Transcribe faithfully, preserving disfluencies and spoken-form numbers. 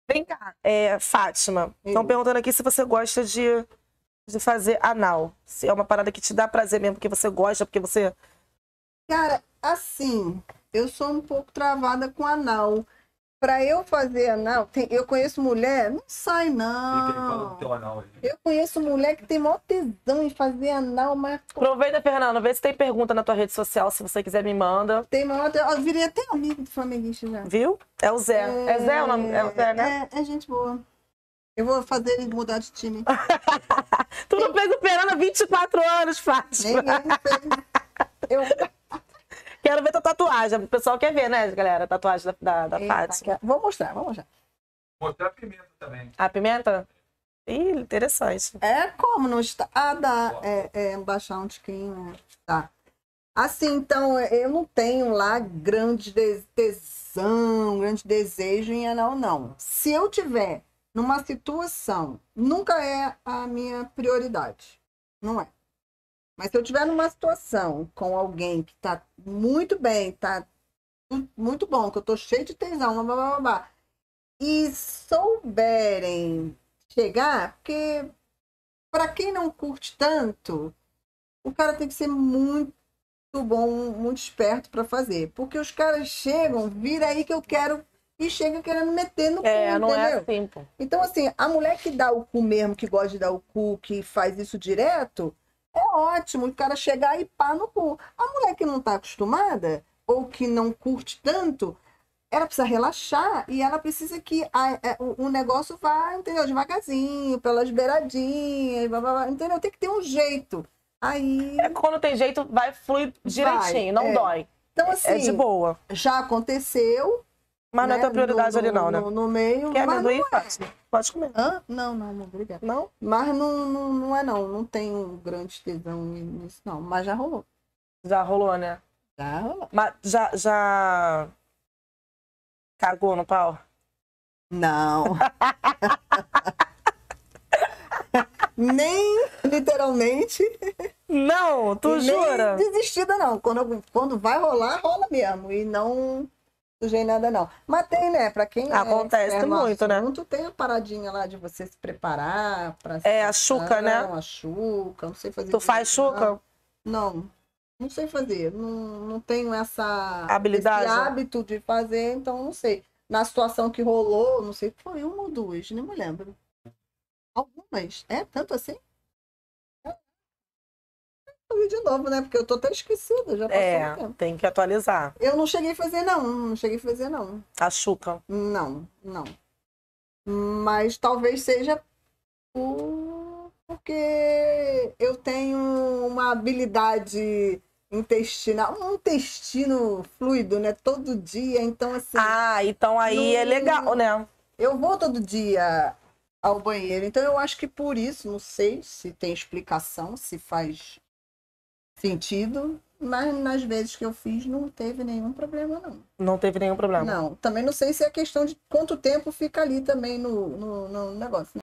Vem cá, é, Fátima. Estão perguntando aqui se você gosta de, de fazer anal. Se é uma parada que te dá prazer mesmo, porque você gosta, porque você... Cara, assim, eu sou um pouco travada com anal. Pra eu fazer anal, tem- eu conheço mulher, não sai não. Eu conheço mulher que tem maior tesão em fazer anal, mas Aproveita, Fernando, vê se tem pergunta na tua rede social, se você quiser me manda. tem maior tesão. Eu virei até amigo do flamenguista já. Viu? É o Zé. É, é Zé o nome? É o Zé, né? É, é gente boa. Eu vou fazer ele mudar de time. Tu não fez o Fernando há vinte e quatro anos, Fátima. Nem ele fez. Eu... Quero ver tua tatuagem. O pessoal quer ver, né, galera? A tatuagem da, da, da Eita, Fátima. que- Vou mostrar, vou mostrar. Mostrar a pimenta também. A pimenta? Ih, interessante. É como não está. Ah, dá. É, é baixar um tiquinho, né? Tá. Assim, então, eu não tenho lá grande de- tesão, grande desejo em anal, não. Se eu tiver numa situação, nunca é a minha prioridade. Não é. Mas se eu tiver numa situação com alguém que tá muito bem, tá tu- muito bom, que eu tô cheio de tesão, blá, blá, blá, blá, blá, e souberem chegar, porque para quem não curte tanto, o cara tem que ser muito bom, muito esperto para fazer. Porque os caras chegam, vira aí que eu quero, e chega querendo meter no cu, É, não é entendeu? assim, pô. Então, assim, a mulher que dá o cu mesmo, que gosta de dar o cu, que faz isso direto, é ótimo o cara chegar e pá no cu. A mulher que não tá acostumada, ou que não curte tanto, ela precisa relaxar e ela precisa que a- a- o, o negócio vá, entendeu? Devagarzinho, pelas beiradinhas, e blá, blá, blá, entendeu? Tem que ter um jeito. Aí, É, quando tem jeito, vai fluir direitinho, não é. dói. então É assim, de boa. já aconteceu, Mas não é né, tua prioridade no, ali, não, né? no, no meio, Quer mas amendoim, não é. Fátima? Pode comer. Hã? Não, não, não, obrigada. Não? Mas não, não, não é não, não tenho grande tesão nisso não, mas já rolou. Já rolou, né? Já rolou. Mas já, já... Cagou no pau? Não. Nem literalmente, Não, tu e jura? nem desistida não. Quando, quando vai rolar, rola mesmo. E não sujei nada não. Mas tem, né? Pra quem Acontece é no muito, né? assunto, tem a paradinha lá de você se preparar pra É, a chuca, né? A chuca, não sei fazer. Tu faz direito, chuca? Não. Não, não sei fazer. Não, não tenho essa Habilidade? esse hábito de fazer, então não sei. Na situação que rolou, não sei, foi uma ou duas, nem me lembro. Algumas. É tanto assim? Eu vi de novo, né? Porque eu tô até esquecida, já passou um É, tempo. tem que atualizar. Eu não cheguei a fazer, não. Não cheguei a fazer, não. A chuca. Não, não. Mas talvez seja por... porque eu tenho uma habilidade intestinal, um intestino fluido, né? Todo dia, então assim, Ah, então aí é Não- legal, né? eu vou todo dia ao banheiro, então eu acho que por isso, não sei se tem explicação, se faz sentido, mas nas vezes que eu fiz não teve nenhum problema, não. Não teve nenhum problema. Não, também não sei se é questão de quanto tempo fica ali também no, no, no negócio.